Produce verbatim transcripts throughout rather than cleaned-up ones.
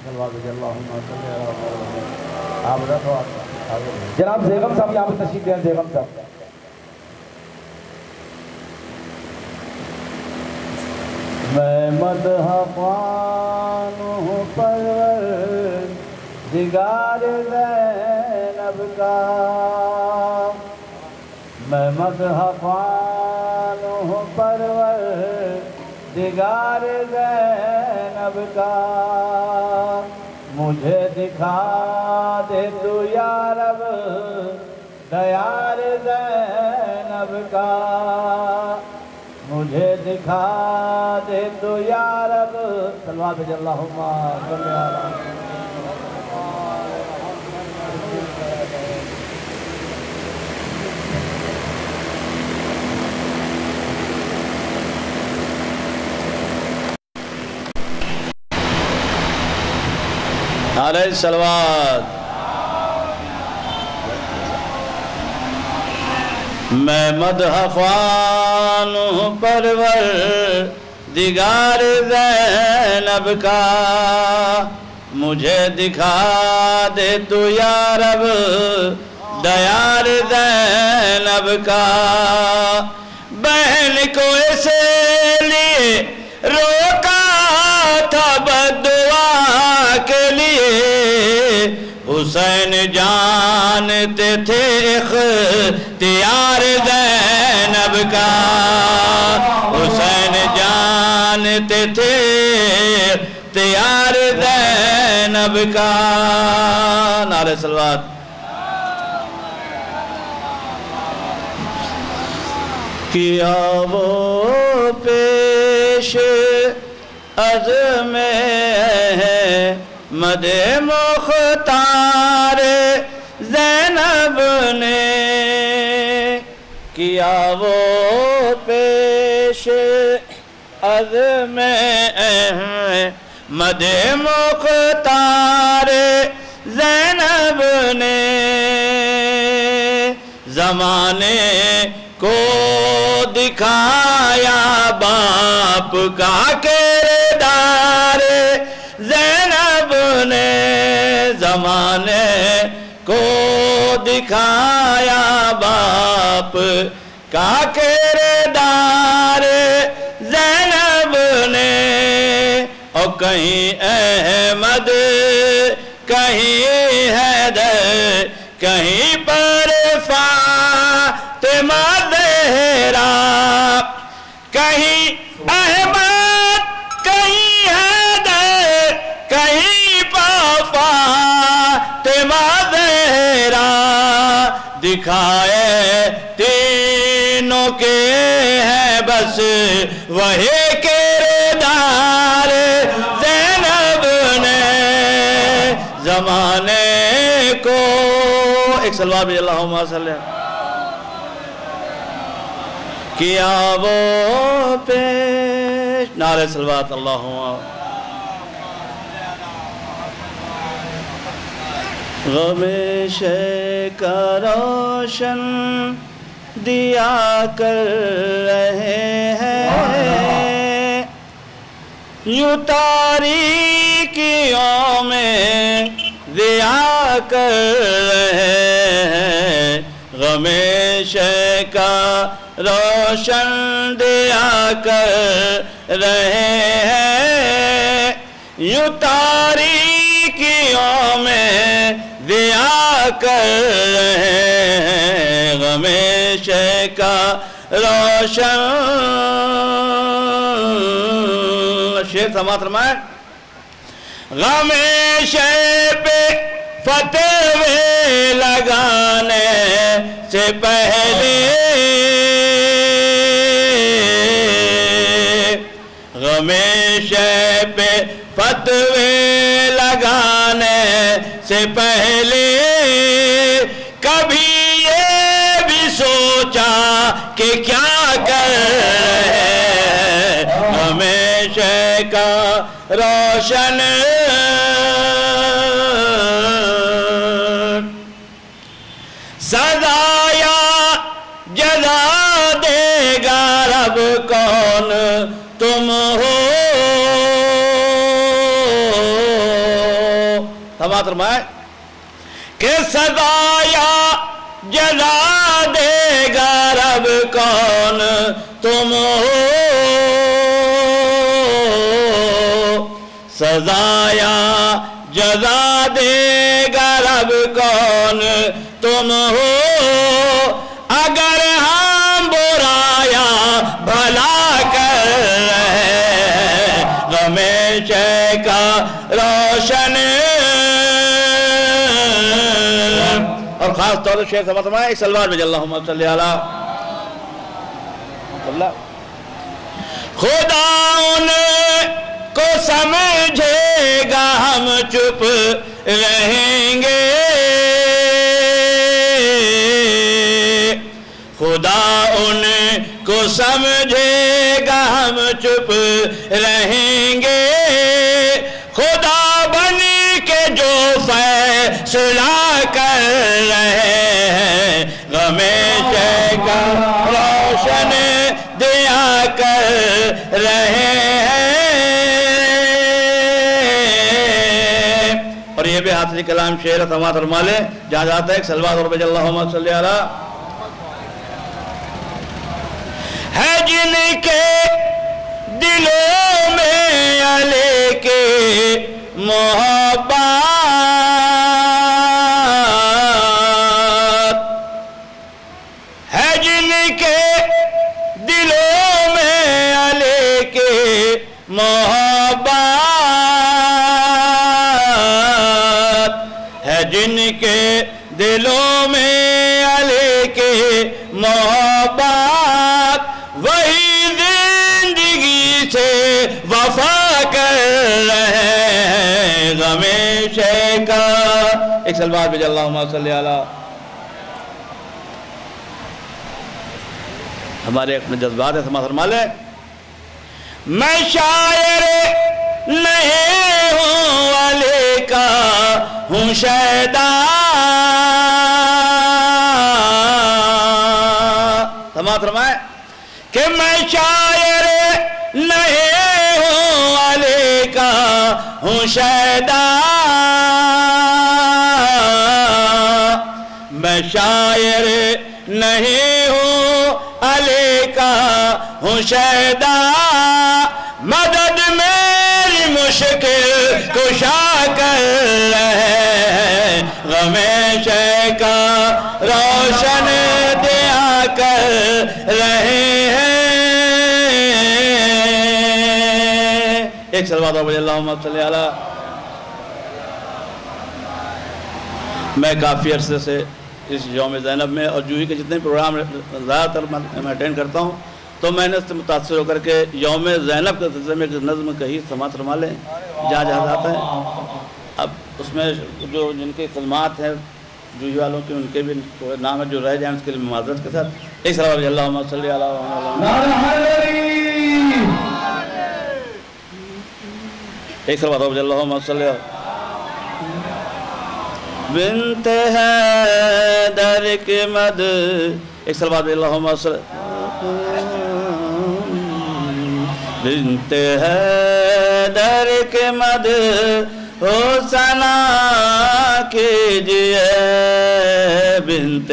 جناب زیغم صاحب یہاں پر تشریف لے آئیں، زیغم صاحب. میں مدح خوان ہوں پروردگار زینب کا، میں مدح خوان ہوں پروردگار زینب کا، مجھے دکھا دے تو یا رب دیار زینب کا، مجھے دکھا دے تو یا رب. صلوات بھیج اللہم صلی علی علیہ الصلوات. میں مدح خوان ہوں پروردگار زینب کا، مجھے دکھا دے تو یا رب دیار زینب کا، بہن کو اس لیے روکا تھا بددعا کے لیے، حسین جانتے تھے اختیار زینب کا، حسین جانتے تھے اختیار زینب کا. نعرہ صلوات. کیا وہ پیش عزم ہے مد مختار زینب نے، کیا وہ پیش عزم مد مختار زینب نے، زمانے کو دکھایا باپ کا کردار زینب نے، زمانے کو دکھایا باپ کا کردار زینب نے، اور کہیں احمد کہیں حیدر کہیں پر فاطمہ زہرا، کہیں احمد کہیں حیدر کہیں پر فاطمہ زہرا، دکھائے تینوں کے ہیں بس وہی کردار زینب نے، زمانے کو. ایک صلوات بھی اللہم صلی کیا وہ پیش. نعرہ صلوات. اللہم غم شے کا روشن دیا کر رہے ہیں، یوں تاریکیوں میں ضیا کر رہے ہیں، غم شے کا روشن دیا کر رہے ہیں، یوں تاریکیوں میں ضیا کر رہے ہیں، غم شے کا روشن. شیر سماعت فرمائیں. غم شے پہ فتوے لگانے سے پہلے، غم شے پہ فتوے لگانے سے پہلے، کبھی یہ بھی سوچا کہ کیا کر رہے ہیں، ہمیشہ کا روشن سزا یا جزا دے گا رب کون تم ہو، سماعت فرمائے کہ سزا یا جزا دے گا رب کون تم ہو سزا یا جزا دے گا رب کون تم ہو اگر ہم برایا بھلا کر رہے غم شے کا روشن اور خاص طور سے شیخ سمجھ فرمائے ایک سلوات بھیج اللہم صلی علیہ خدا ان کو سمجھے گا ہم چپ رہیں گے خدا ان کو سمجھے گا ہم چپ رہیں گے خدا بنی کے جو فیصلہ کر رہے ہیں غم شے کا روشن دیا کر رہے ہیں اور یہ بھی حاصل کلام شعر سماعت فرما لے جہاں جاتا ہے ایک سلوات اور بج اللہم صلی علیہ ہے جن کے دلوں میں علی کے محبت ہے جن کے دلوں میں علی کے محبت ہے جن کے دلوں میں علی کے محبت وہی زندگی سے وفا کر رہے ہیں غم شے کا ایک سلوات بھیج اللہم صلی علیہ ہمارے اپنے جذبات ہے سماعت فرما لیں میں شاعر نہیں ہوں علی کا ہوں شیدا سماعت فرمائے کہ میں شاعر نہیں ہوں علی کا ہوں شیدا میں شاعر نہیں ہوں علی کا ہوں شیدا مدد میری مشکل کشا کر رہے ہیں غم شے کا روشن دیا کر رہے ہیں ایک سلوات اور بھائی اللہم صلی علیہ میں کافی عرصے سے اس یوم زینب میں اور جوہی کے جتنے پروگرام زیادہ تر میں اٹینڈ کرتا ہوں تو میں نے اس سے متاثر ہو کر کے یوم زینب کے سلسلے میں ایک نظم کہی سماعت فرما لیں جہاں جہاں جاتا ہے اب اس میں جو جن کے کلمات ہیں جوہی والوں کے ان کے بھی نام ہے جو رہ جائیں اس کے لیے معذرت کے ساتھ ایک سلام علیہ اللہم صلی علیہ ایک سلام علیہ اللہم صلی علیہ بنت حیدر کے مد ایک سلوات اللہم صلی بنت حیدر کے مد ہو ثنا کیجئے بنت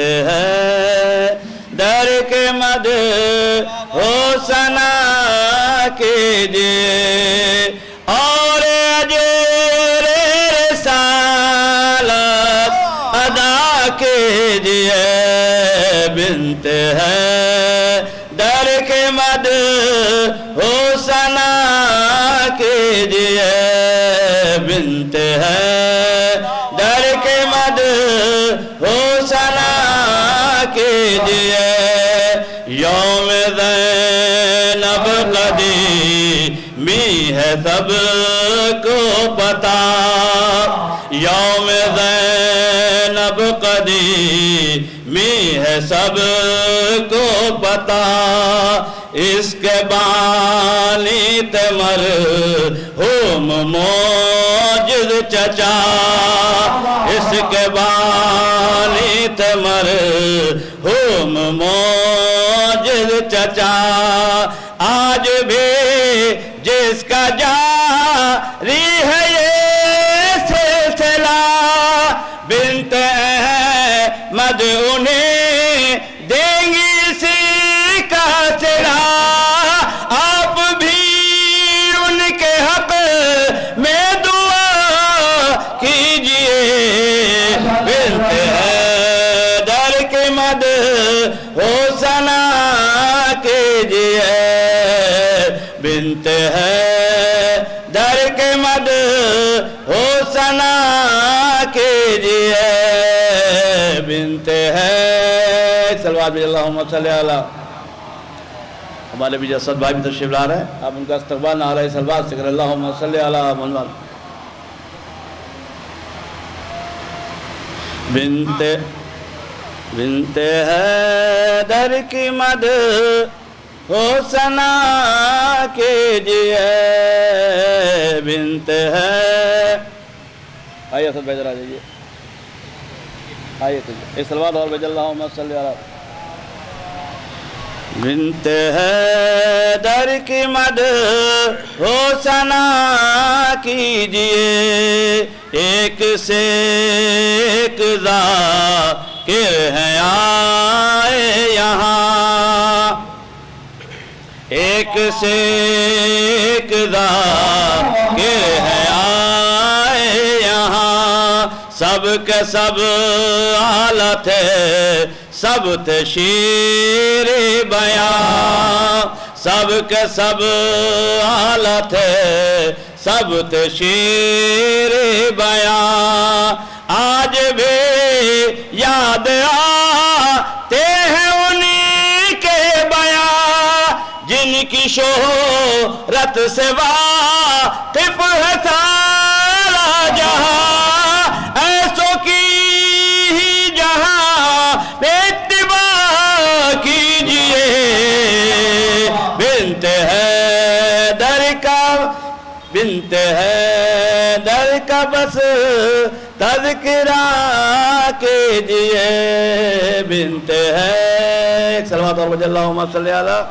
حیدر کے مد ہو ثنا کیجئے اور اجر رسالت ادا کیجئے بنت حیدر کے مد ہو ثنا کیجئے بنت حیدر کے مد ہو ثنا کیجئے یوم زینب قدیمی ہے سب کو پتا یوم زینب قدیمی ہے سب کو پتا اس کے بانی تمر ہوم موجد چچا اس کے بانی تمر ہوم موجد چچا آج بھی جس کا جاری ہے یہ سلسلہ سنا کیجئے بنت ہے سلوات بھی اللہم صلی اللہ ہمارے بھی جسد بھائی بھی تشریف لا رہے ہیں آپ ان کا استقبال نعرہ سلوات سے کریں اللہم صلی اللہ محمد بنت بنت حیدر کی مد ہو سنا کیجئے بنت ہے آئیے اسد بھائی ذرا جائیے آئیے ایک سلوات اور بھیج اللہم صلی اللہ بنت حیدر کی مد ہو سنا کیجئے ایک سے ایک ذاکر ہیں آئے یہاں ایک سے ایک ذاکر ہیں آئے یہاں سب کے سب اعلیٰ تھے سب تھے شیر بیان سب کے سب اعلیٰ تھے سب تھے شیر بیان آج بھی یاد آتے ہیں انہی کے بیان جن کی شہرت سے واقف ہے سارا جہاں ایسوں کی ہی جہاں اتباع کیجئے بنت حیدر کا بنت حیدر کا بس تذکرہ کیجئے بنت ہے سلوات اور وجہ اللہم صلی اللہ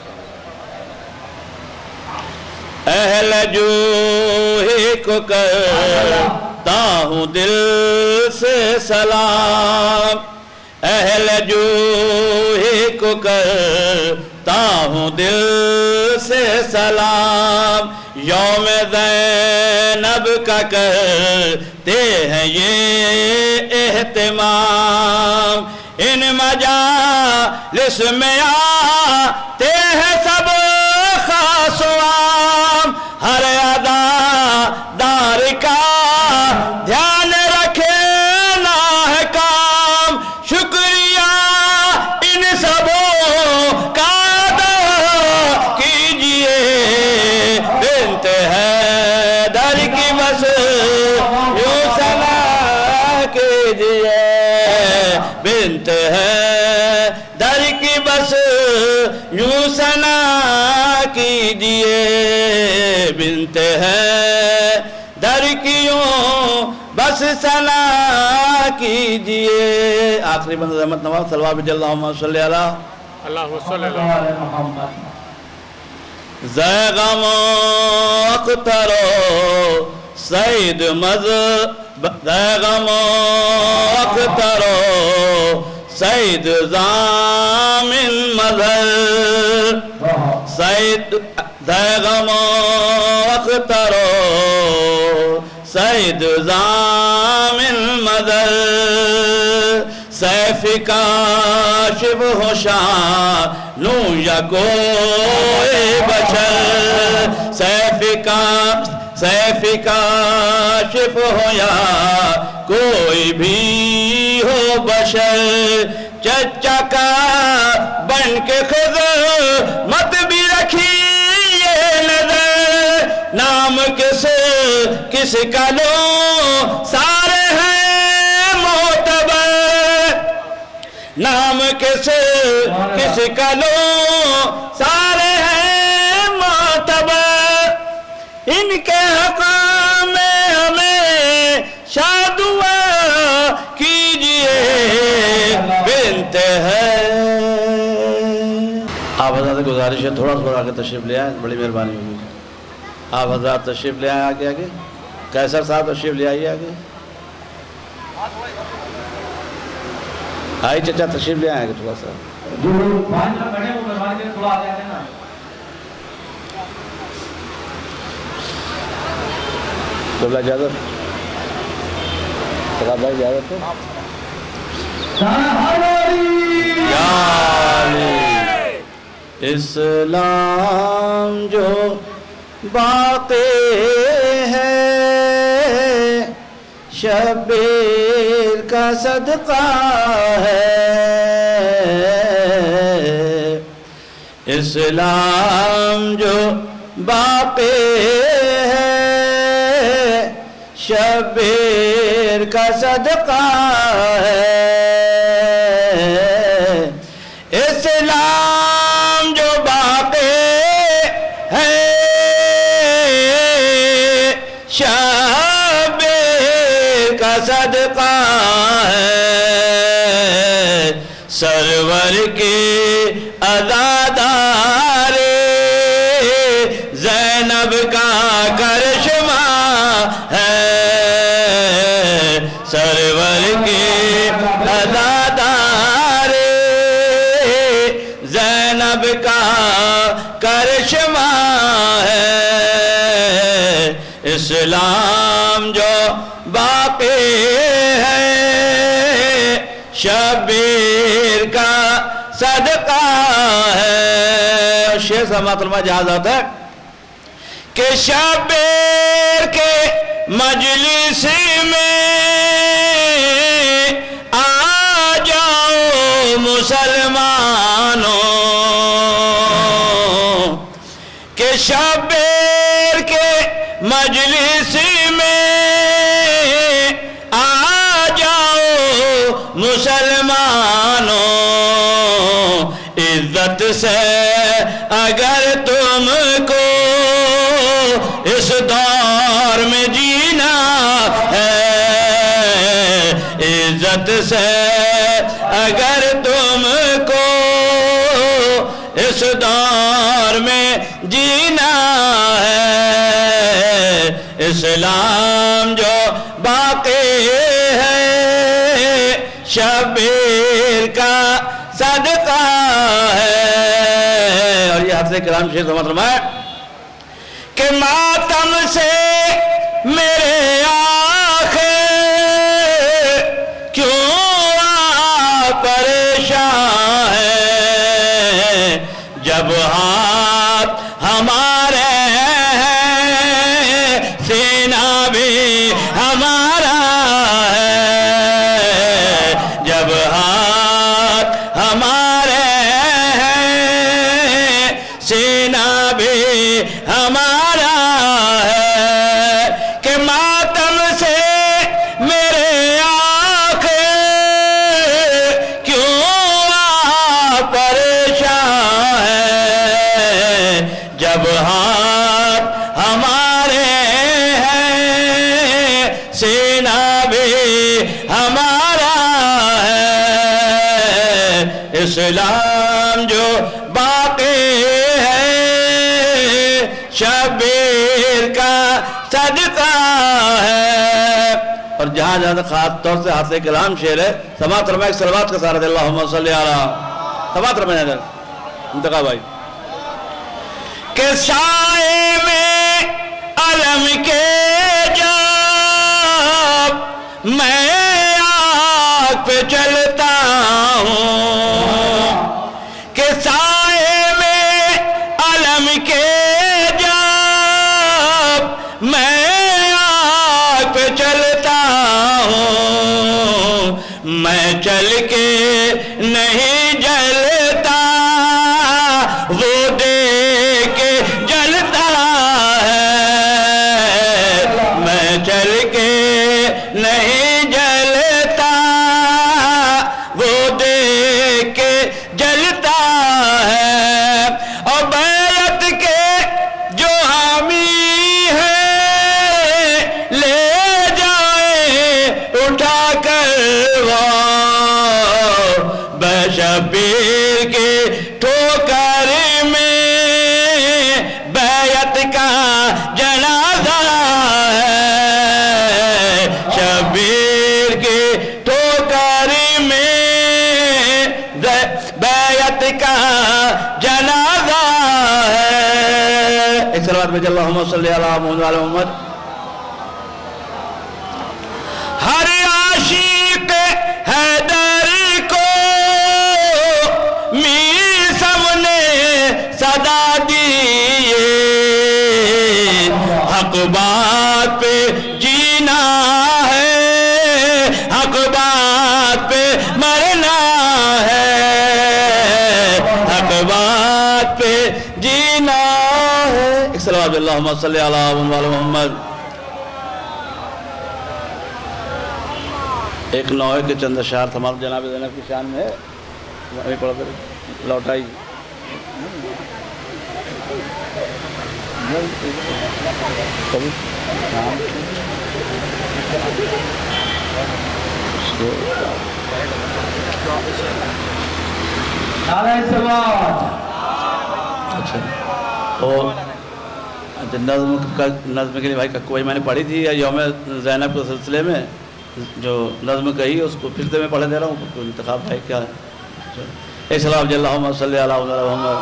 اہل جوہی کو کرتا ہوں دل سے سلام اہل جوہی کو کرتا ہوں دل سے سلام یوم زینب کا کرتے ہیں یہ اہتمام ان مجالس میں آتے ہیں سب خاص عام ہر ادا دار کا دھیان رکھے نہ ہے کام شکریہ ان سبوں کا ادا کیجئے بنت حیدر کی بس یوں سنا کیجئے بنت حیدر کی بس یوں سنا کیجئے بنت حیدر کی یوں بس سنا کیجئے آخری بند رحمت نواز صلوات بجل اللہم صلی اللہ اللہم صلی اللہ محمد زیغم اقترو سید مز زیغم اقترو سید زامن مظہر سید زیغم اقترو سید زامن مظہر سیف کاشف ہوشان نو یا کوئی بشر سیف کاشف سیف کاشف ہو یا کوئی بھی ہو بشر چچا کا بن کے خدمت بھی رکھی یہ نظر نام کس کس کا لو سارے ہیں معتبر نام کس کس کا لو سارے ہیں معتبر ان کے حق میں ہمیں شادوا کیجئے بنت ہے آپ حضرات گزارش ہے تھوڑا تھوڑا آگے تشریف لے آئیں بڑی مہربانی ہوگی آپ حضرات تشریف لے آئیں آگے آگے قیصر صاحب تشریف لے آئیے آگے آئی چچا تشریف لے آئیں آگے تھوڑا سا جو پانچ لوگ بیٹھے وہ مہربانی کے تھوڑا آگے آتے نا قبلہ اجازت سلام بھائی اجازت ہے یا علی اسلام جو باقی ہے شبیر کا صدقہ ہے اسلام جو باقی ہے شبیر کا صدقہ ہے اسلام جو باقی ہے شبیر کا صدقہ ہے سرور کی عزاداری زینب کا کرشمہ ہے سرور کی عزاداری زینب کا کرشمہ ہے اسلام جو باقی ہے شبیر کا صدقہ ہے شیخ سماعت علماء جہاز آتا ہے کہ شبیر کے مجلس میں آ جاؤ مسلمانوں کہ شبیر کے مجلس میں آ جاؤ مسلمانوں عزت سے اگر تم کو اس دور میں جینا ہے عزت سے اگر تم کو اس دور میں جینا ہے اسلام جو باقی ہے شبیر کا صدقہ ہے اور یہ حضرت کرام شیخ سماعت فرمائے کہ ماتم سے میرے آخر کیوں آپ پریشان ہیں جب ہاتھ ہمارے ہیں سینہ بھی ہمارا ہے جب ہاتھ ہمارے ہیں سینہ بھی ہمارا ہے کہ ماتم سے میرے آنکھیں کیوں آپ پریشان ہیں جب ہاتھ ہمارے ہیں سینہ بھی ہمارا ہے اسلام جو باقی ہے شبیر کا صدقہ ہے اور جہاں جہاں خاص طور سے حاصل کلام شعر ہے سماعت فرمائے ایک صلوات کا سارا دے اللہم صلی علی سماعت فرمائے انتقا بھائی کہ سائے میں علم کے جب میں آگ پہ چلتا ہوں کہ سائے میں علم کے جب میں آگ پہ چلتا ہوں میں چل کے نہیں جلتا وہ دیکھ کے جلتا ہے میں چل کے نہیں جلتا وہ دیکھ کے جلتا ہے اور بیعت کے جو حامی ہے لے جائے اٹھا کر وہ شبیر کی ٹھوکر میں بیعت کا جنازہ ہے شبیر کی ٹھوکر میں بیعت کا جنازہ ہے ایک صلوات میں اللہم صلی علی محمد ہر عاشق حیدر کو میسم نے صدا دیے حق بات پہ جینا ہے अल्लाहुम्मा सल्लि अला मुहम्मद। एक नौहे के चंद अशार तमाम जनाब ज़ैनब की शान में वही पढ़ कर लौटाई। अच्छा और नज़्म का नज़्म के लिए भाई कक्कू भाई मैंने पढ़ी थी यौम ज़ैनब के सिलसिले में जो नज़्म कही उसको फिर से मैं पढ़ दे रहा हूँ। तो इंतखाब भाई क्या है अल्लाहुम्मा सल्लि अला मुहम्मद।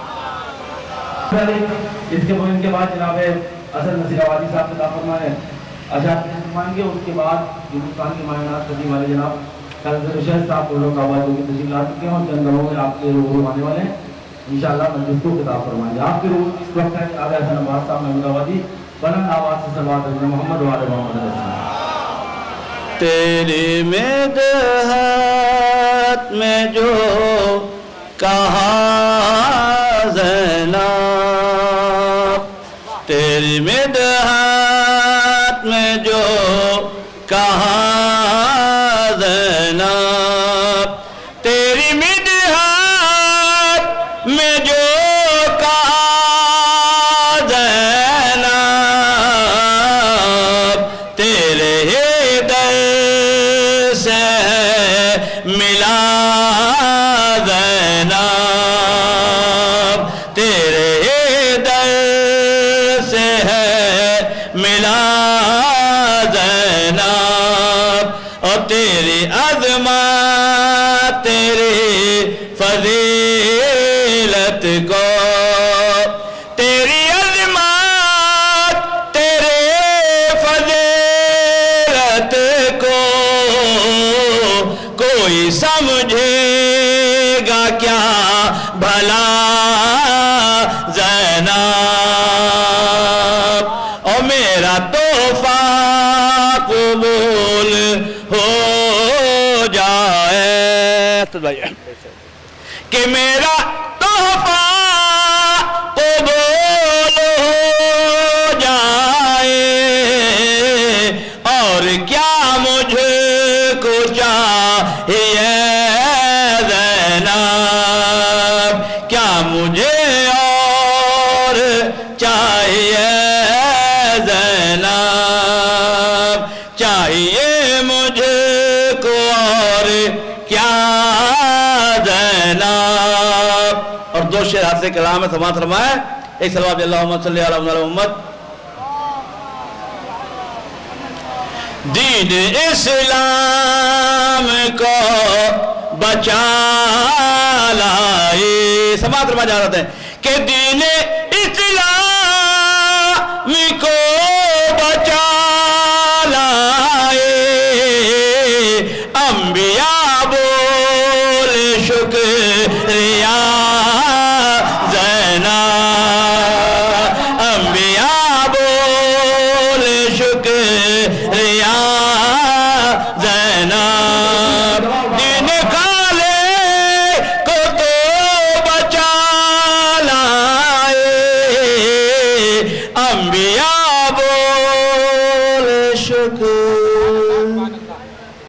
इसके इनके बाद जनाब असद नसीर आबादी साहब ने फरमाए अच्छा मांगे। उसके बाद हिंदुस्तान के मायनात करने वाले जनाब शहर साहब को लोग आवाज़ की तशरीफ ला चुके हैं और चंद लोगों में आपके रूबरू आने वाले हैं इंशाअल्लाह। मजलिस को खिताब फरमाएंगे। आपके रूबरू इस वक्त है आगे हसन अब्बास साहब महमूद आबादी बुलंद आवाज़ से सलवात मोहम्मद वाले मोहम्मद। तेरी मिदहत में जो कहा ज़ैनब, तेरी मिदहत में जो कहा ज़ैनब, तेरी मिदहत में जो कहा ज़ैनब, तेरे हृदय से मिला ज़ैनब, तेरे हृदय से है मिला ज़ैनब। और तेरी अज़मत तेरी फजीलत को, तेरी अज़मत तेरे फजीलत को कोई समझेगा क्या भला ज़ैनब। और मेरा तोहफा कबूल हो जाए कि मेरा तोहफा कबूल हो जाए। और क्या मुझे को चाहिए ज़ैनब, क्या मुझे और चाहिए ज़ैनब, चाहिए मुझे को और क्या ज़ैनब। और दो शेर हाथ से कलाम में समात फरमाए एक सलवात अल्लाहुम्मा सल्लि अला मुहम्मद। दीन इस्लाम को बचा लाए समात फरमा जा रहे हैं कि दीन